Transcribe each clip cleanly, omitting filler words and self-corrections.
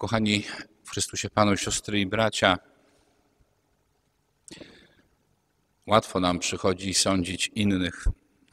Kochani w Chrystusie Panu, siostry i bracia, łatwo nam przychodzi sądzić innych.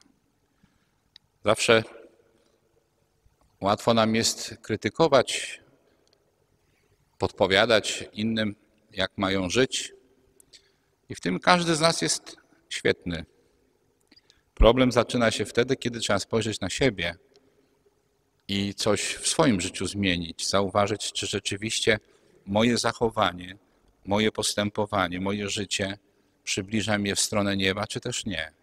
Zawsze łatwo nam jest krytykować, podpowiadać innym, jak mają żyć. I w tym każdy z nas jest świetny. Problem zaczyna się wtedy, kiedy trzeba spojrzeć na siebie i coś w swoim życiu zmienić, zauważyć, czy rzeczywiście moje zachowanie, moje postępowanie, moje życie przybliża mnie w stronę nieba, czy też nie.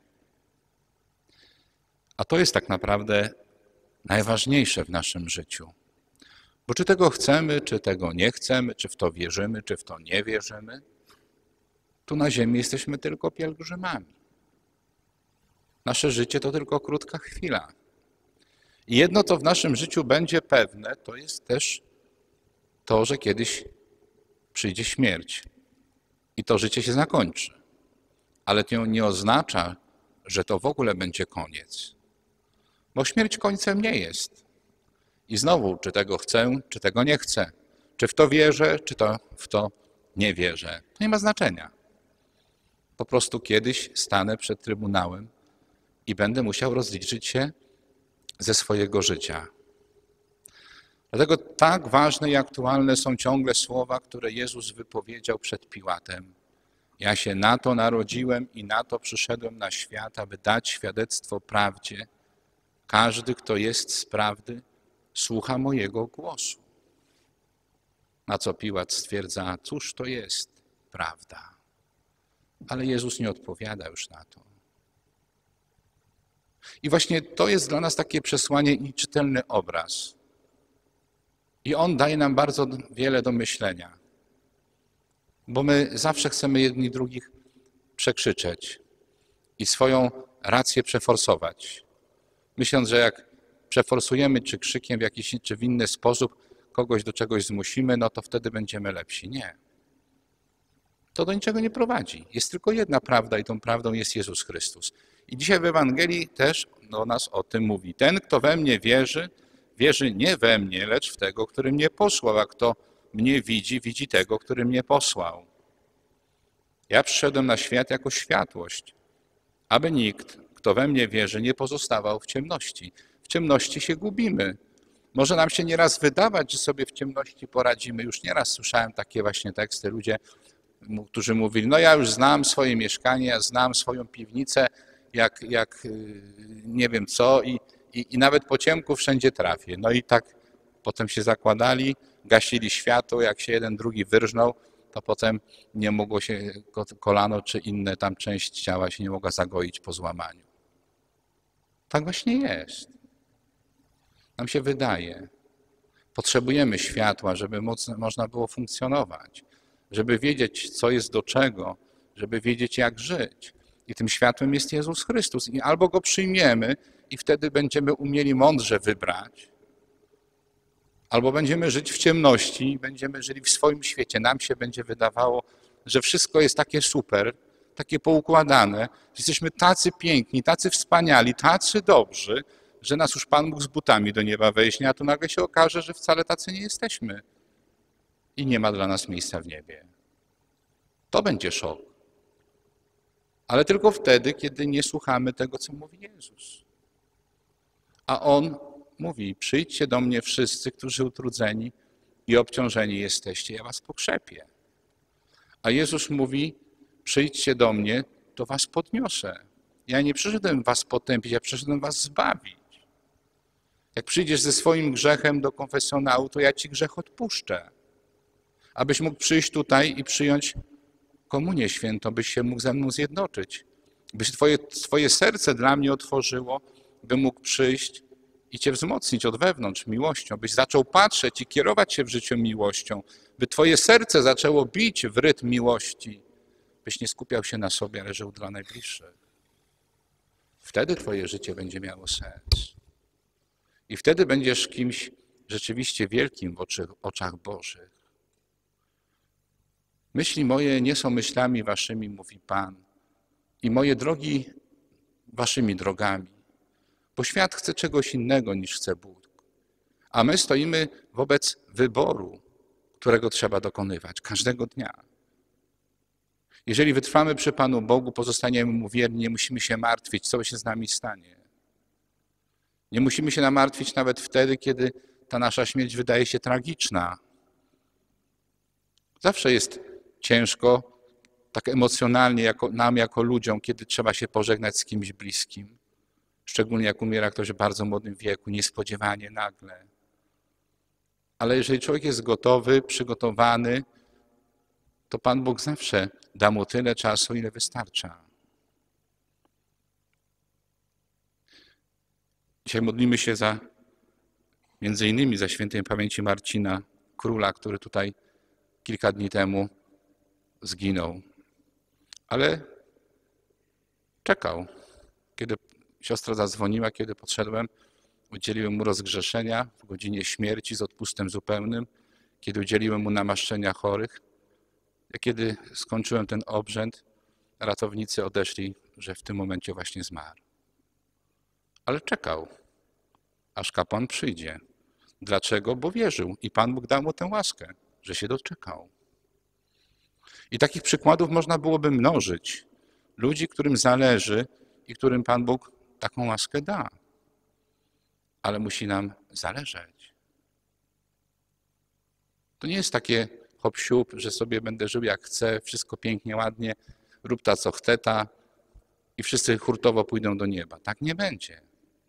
A to jest tak naprawdę najważniejsze w naszym życiu. Bo czy tego chcemy, czy tego nie chcemy, czy w to wierzymy, czy w to nie wierzymy, tu na ziemi jesteśmy tylko pielgrzymami. Nasze życie to tylko krótka chwila. I jedno, co w naszym życiu będzie pewne, to jest też to, że kiedyś przyjdzie śmierć i to życie się zakończy. Ale to nie oznacza, że to w ogóle będzie koniec. Bo śmierć końcem nie jest. I znowu, czy tego chcę, czy tego nie chcę. Czy w to wierzę, czy w to nie wierzę. To nie ma znaczenia. Po prostu kiedyś stanę przed Trybunałem i będę musiał rozliczyć się ze swojego życia. Dlatego tak ważne i aktualne są ciągle słowa, które Jezus wypowiedział przed Piłatem. Ja się na to narodziłem i na to przyszedłem na świat, aby dać świadectwo prawdzie. Każdy, kto jest z prawdy, słucha mojego głosu. Na co Piłat stwierdza, cóż to jest prawda? Ale Jezus nie odpowiada już na to. I właśnie to jest dla nas takie przesłanie i czytelny obraz. I on daje nam bardzo wiele do myślenia. Bo my zawsze chcemy jedni drugich przekrzyczeć i swoją rację przeforsować. Myśląc, że jak przeforsujemy czy krzykiem w jakiś czy w inny sposób kogoś do czegoś zmusimy, no to wtedy będziemy lepsi. Nie. To do niczego nie prowadzi. Jest tylko jedna prawda i tą prawdą jest Jezus Chrystus. I dzisiaj w Ewangelii też do nas o tym mówi. Ten, kto we mnie wierzy, wierzy nie we mnie, lecz w tego, który mnie posłał, a kto mnie widzi, widzi tego, który mnie posłał. Ja przyszedłem na świat jako światłość, aby nikt, kto we mnie wierzy, nie pozostawał w ciemności. W ciemności się gubimy. Może nam się nieraz wydawać, że sobie w ciemności poradzimy. Już nieraz słyszałem takie właśnie teksty, ludzie, którzy mówili, no ja już znam swoje mieszkanie, ja znam swoją piwnicę, jak nie wiem co i nawet po ciemku wszędzie trafię. No i tak potem się zakładali, gasili światło, jak się jeden, drugi wyrżnął, to potem nie mogło się kolano czy inne tam część ciała się nie mogła zagoić po złamaniu. Tak właśnie jest. Nam się wydaje. Potrzebujemy światła, żeby można było funkcjonować, żeby wiedzieć, co jest do czego, żeby wiedzieć, jak żyć. I tym światłem jest Jezus Chrystus. I albo Go przyjmiemy i wtedy będziemy umieli mądrze wybrać, albo będziemy żyć w ciemności, będziemy żyli w swoim świecie. Nam się będzie wydawało, że wszystko jest takie super, takie poukładane, że jesteśmy tacy piękni, tacy wspaniali, tacy dobrzy, że nas już Pan mógł z butami do nieba wejść, a tu nagle się okaże, że wcale tacy nie jesteśmy i nie ma dla nas miejsca w niebie. To będzie szok. Ale tylko wtedy, kiedy nie słuchamy tego, co mówi Jezus. A On mówi, przyjdźcie do mnie wszyscy, którzy utrudzeni i obciążeni jesteście, ja was pokrzepię. A Jezus mówi, przyjdźcie do mnie, to was podniosę. Ja nie przyszedłem was potępić, ja przyszedłem was zbawić. Jak przyjdziesz ze swoim grzechem do konfesjonału, to ja ci grzech odpuszczę. Abyś mógł przyjść tutaj i przyjąć komunię świętą, byś się mógł ze mną zjednoczyć. Byś twoje serce dla mnie otworzyło, by mógł przyjść i cię wzmocnić od wewnątrz miłością, byś zaczął patrzeć i kierować się w życiu miłością, by twoje serce zaczęło bić w rytm miłości, byś nie skupiał się na sobie, ale żył dla najbliższych. Wtedy twoje życie będzie miało sens. I wtedy będziesz kimś rzeczywiście wielkim w oczach Bożych. Myśli moje nie są myślami waszymi, mówi Pan, i moje drogi waszymi drogami. Bo świat chce czegoś innego niż chce Bóg. A my stoimy wobec wyboru. którego trzeba dokonywać każdego dnia. Jeżeli wytrwamy przy Panu Bogu, pozostaniemy Mu wierni, nie musimy się martwić, co się z nami stanie. Nie musimy się namartwić nawet wtedy, kiedy ta nasza śmierć wydaje się tragiczna. Zawsze jest ciężko, tak emocjonalnie nam jako ludziom, kiedy trzeba się pożegnać z kimś bliskim. Szczególnie jak umiera ktoś w bardzo młodym wieku, niespodziewanie, nagle. Ale jeżeli człowiek jest gotowy, przygotowany, to Pan Bóg zawsze da mu tyle czasu, ile wystarcza. Dzisiaj modlimy się między innymi za świętej pamięci Marcina Króla, który tutaj kilka dni temu zginął. Ale czekał. Kiedy siostra zadzwoniła, kiedy podszedłem, udzieliłem mu rozgrzeszenia w godzinie śmierci z odpustem zupełnym, kiedy udzieliłem mu namaszczenia chorych. A kiedy skończyłem ten obrzęd, ratownicy odeszli, że w tym momencie właśnie zmarł. Ale czekał, aż kapłan przyjdzie. Dlaczego? Bo wierzył i Pan Bóg dał mu tę łaskę, że się doczekał. I takich przykładów można byłoby mnożyć. Ludzi, którym zależy i którym Pan Bóg taką łaskę da. Ale musi nam zależeć. To nie jest takie hop-siup, że sobie będę żył jak chcę, wszystko pięknie, ładnie, rób ta co chce ta i wszyscy hurtowo pójdą do nieba. Tak nie będzie.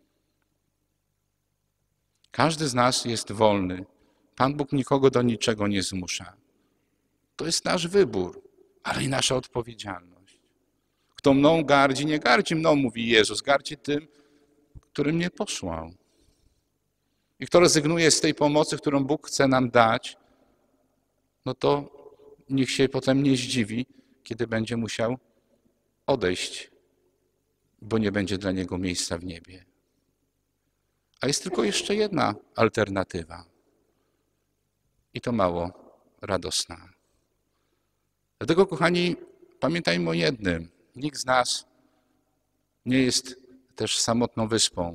Każdy z nas jest wolny. Pan Bóg nikogo do niczego nie zmusza. To jest nasz wybór, ale i nasza odpowiedzialność. Kto mną gardzi, nie gardzi mną, mówi Jezus, gardzi tym, który mnie posłał. I kto rezygnuje z tej pomocy, którą Bóg chce nam dać, no to niech się potem nie zdziwi, kiedy będzie musiał odejść, bo nie będzie dla niego miejsca w niebie. A jest tylko jeszcze jedna alternatywa. I to mało radosna. Dlatego, kochani, pamiętajmy o jednym. Nikt z nas nie jest też samotną wyspą.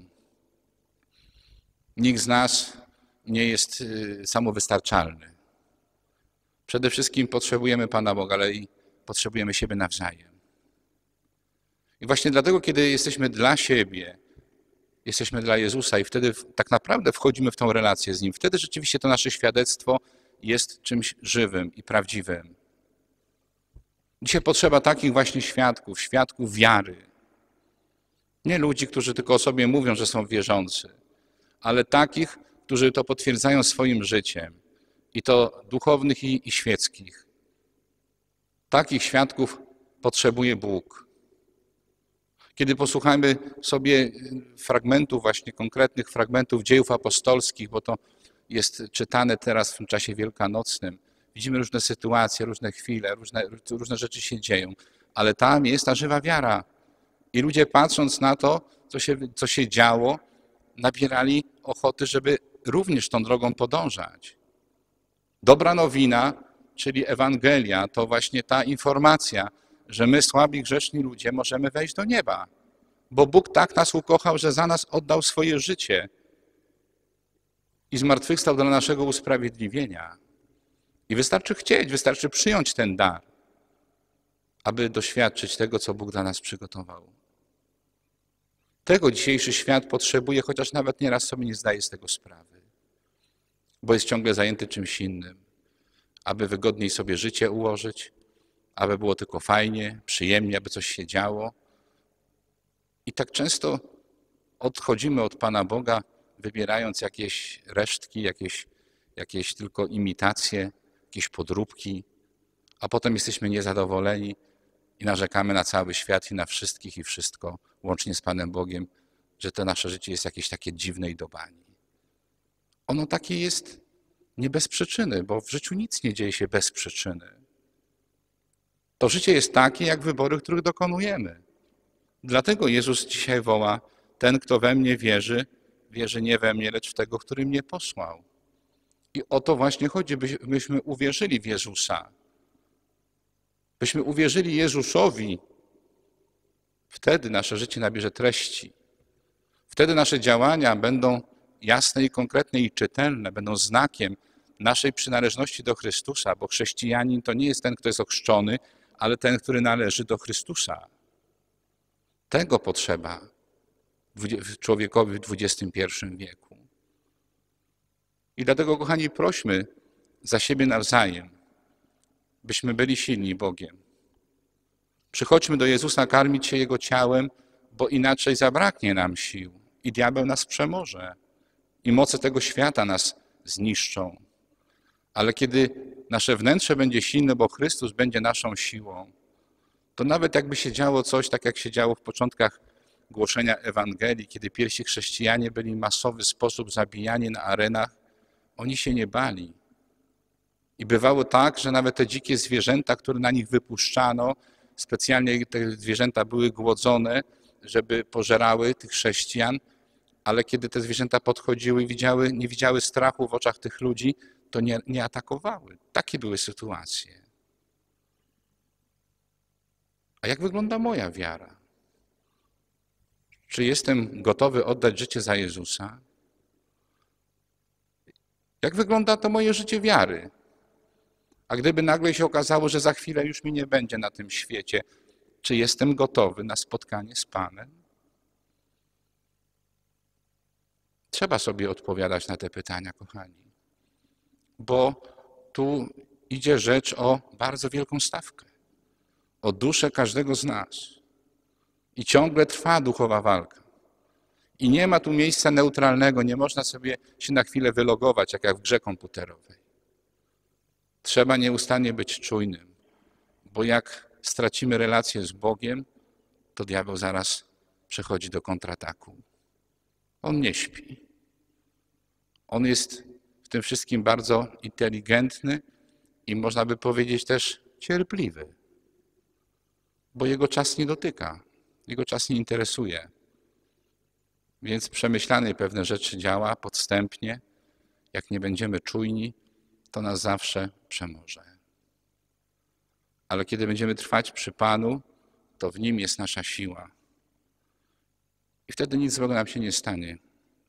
Nikt z nas nie jest samowystarczalny. Przede wszystkim potrzebujemy Pana Boga, ale i potrzebujemy siebie nawzajem. I właśnie dlatego, kiedy jesteśmy dla siebie, jesteśmy dla Jezusa i wtedy tak naprawdę wchodzimy w tą relację z Nim, wtedy rzeczywiście to nasze świadectwo jest czymś żywym i prawdziwym. Dzisiaj potrzeba takich właśnie świadków wiary. Nie ludzi, którzy tylko o sobie mówią, że są wierzący, ale takich, którzy to potwierdzają swoim życiem. I to duchownych i świeckich. Takich świadków potrzebuje Bóg. Kiedy posłuchamy sobie fragmentów, właśnie konkretnych fragmentów dziejów apostolskich, bo to jest czytane teraz w tym czasie wielkanocnym, widzimy różne sytuacje, różne chwile, różne rzeczy się dzieją, ale tam jest ta żywa wiara. I ludzie patrząc na to, co się działo, nabierali ochoty, żeby również tą drogą podążać. Dobra nowina, czyli Ewangelia, to właśnie ta informacja, że my, słabi, grzeszni ludzie, możemy wejść do nieba. Bo Bóg tak nas ukochał, że za nas oddał swoje życie i zmartwychwstał dla naszego usprawiedliwienia. I wystarczy chcieć, wystarczy przyjąć ten dar, aby doświadczyć tego, co Bóg dla nas przygotował. Tego dzisiejszy świat potrzebuje, chociaż nawet nieraz sobie nie zdaje z tego sprawy, bo jest ciągle zajęty czymś innym, aby wygodniej sobie życie ułożyć, aby było tylko fajnie, przyjemnie, aby coś się działo. I tak często odchodzimy od Pana Boga, wybierając jakieś resztki, jakieś tylko imitacje, jakieś podróbki, a potem jesteśmy niezadowoleni i narzekamy na cały świat i na wszystkich i wszystko, łącznie z Panem Bogiem, że to nasze życie jest jakieś takie dziwne i do bani. Ono takie jest nie bez przyczyny, bo w życiu nic nie dzieje się bez przyczyny. To życie jest takie, jak wybory, których dokonujemy. Dlatego Jezus dzisiaj woła, ten, kto we mnie wierzy, wierzy nie we mnie, lecz w tego, który mnie posłał. I o to właśnie chodzi, byśmy uwierzyli w Jezusa. Byśmy uwierzyli Jezusowi, wtedy nasze życie nabierze treści. Wtedy nasze działania będą jasne i konkretne i czytelne, będą znakiem naszej przynależności do Chrystusa, bo chrześcijanin to nie jest ten, kto jest ochrzczony, ale ten, który należy do Chrystusa. Tego potrzeba człowiekowi w XXI wieku. I dlatego, kochani, prośmy za siebie nawzajem, byśmy byli silni Bogiem. Przychodźmy do Jezusa karmić się Jego ciałem, bo inaczej zabraknie nam sił i diabeł nas przemoże i moce tego świata nas zniszczą. Ale kiedy nasze wnętrze będzie silne, bo Chrystus będzie naszą siłą, to nawet jakby się działo coś, tak jak się działo w początkach głoszenia Ewangelii, kiedy pierwsi chrześcijanie byli w masowy sposób zabijani na arenach, oni się nie bali. I bywało tak, że nawet te dzikie zwierzęta, które na nich wypuszczano, specjalnie te zwierzęta były głodzone, żeby pożerały tych chrześcijan, ale kiedy te zwierzęta podchodziły i nie widziały strachu w oczach tych ludzi, to nie atakowały. Takie były sytuacje. A jak wygląda moja wiara? Czy jestem gotowy oddać życie za Jezusa? Jak wygląda to moje życie wiary? A gdyby nagle się okazało, że za chwilę już mi nie będzie na tym świecie, czy jestem gotowy na spotkanie z Panem? Trzeba sobie odpowiadać na te pytania, kochani. Bo tu idzie rzecz o bardzo wielką stawkę. O duszę każdego z nas. I ciągle trwa duchowa walka. I nie ma tu miejsca neutralnego, nie można sobie się na chwilę wylogować, jak w grze komputerowej. Trzeba nieustannie być czujnym, bo jak stracimy relację z Bogiem, to diabeł zaraz przechodzi do kontrataku. On nie śpi. On jest w tym wszystkim bardzo inteligentny i można by powiedzieć też cierpliwy, bo jego czas nie dotyka, jego czas nie interesuje. Więc przemyślane pewne rzeczy działa podstępnie. Jak nie będziemy czujni, to nas zawsze przemoże. Ale kiedy będziemy trwać przy Panu, to w Nim jest nasza siła. I wtedy nic złego nam się nie stanie.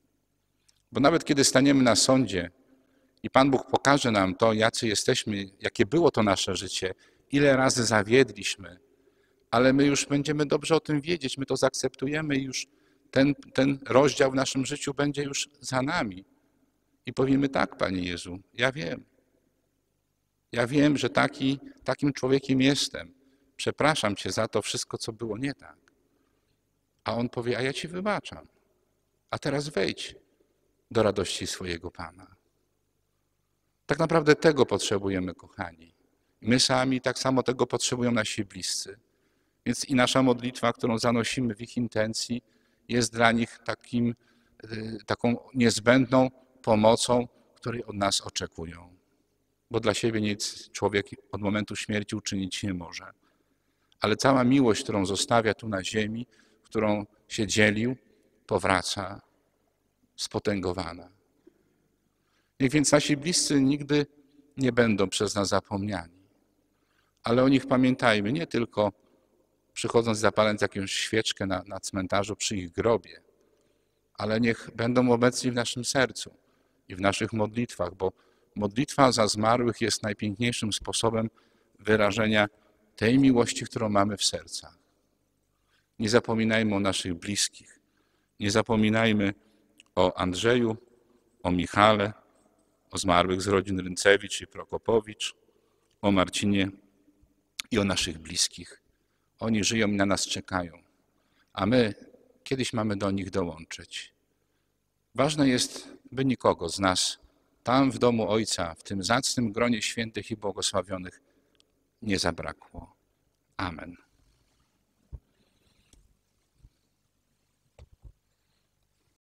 Bo nawet kiedy staniemy na sądzie i Pan Bóg pokaże nam to, jacy jesteśmy, jakie było to nasze życie, ile razy zawiedliśmy, ale my już będziemy dobrze o tym wiedzieć, my to zaakceptujemy i już ten rozdział w naszym życiu będzie już za nami. I powiemy tak, Panie Jezu, ja wiem. Ja wiem, że takim człowiekiem jestem. Przepraszam Cię za to wszystko, co było nie tak. A On powie, a ja Ci wybaczam. A teraz wejdź do radości swojego Pana. Tak naprawdę tego potrzebujemy, kochani. My sami tak samo tego potrzebują nasi bliscy. Więc i nasza modlitwa, którą zanosimy w ich intencji, jest dla nich taką niezbędną pomocą, której od nas oczekują. Bo dla siebie nic człowiek od momentu śmierci uczynić nie może. Ale cała miłość, którą zostawia tu na ziemi, którą się dzielił, powraca spotęgowana. Niech więc nasi bliscy nigdy nie będą przez nas zapomniani. Ale o nich pamiętajmy nie tylko przychodząc zapalając jakąś świeczkę na cmentarzu przy ich grobie, ale niech będą obecni w naszym sercu i w naszych modlitwach, bo modlitwa za zmarłych jest najpiękniejszym sposobem wyrażenia tej miłości, którą mamy w sercach. Nie zapominajmy o naszych bliskich. Nie zapominajmy o Andrzeju, o Michale, o zmarłych z rodzin Ryncewicz i Prokopowicz, o Marcinie i o naszych bliskich. Oni żyją i na nas czekają, a my kiedyś mamy do nich dołączyć. Ważne jest, by nikogo z nas tam w domu Ojca, w tym zacnym gronie świętych i błogosławionych nie zabrakło. Amen.